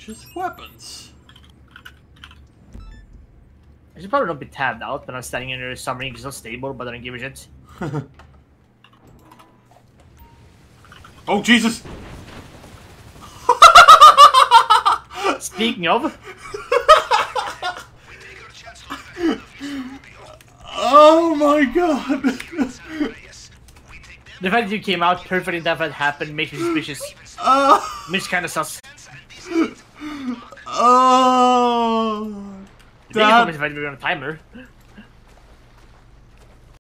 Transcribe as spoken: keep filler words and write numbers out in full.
Purchase weapons. I should probably not be tabbed out when I'm standing in a submarine because it's so stable, but I don't give a shit. Oh, Jesus! Speaking of... Oh my god! The fact that you came out perfectly that that happened makes me suspicious. Uh, Which kind of sus. Oh... The biggest problem is if I were on a timer.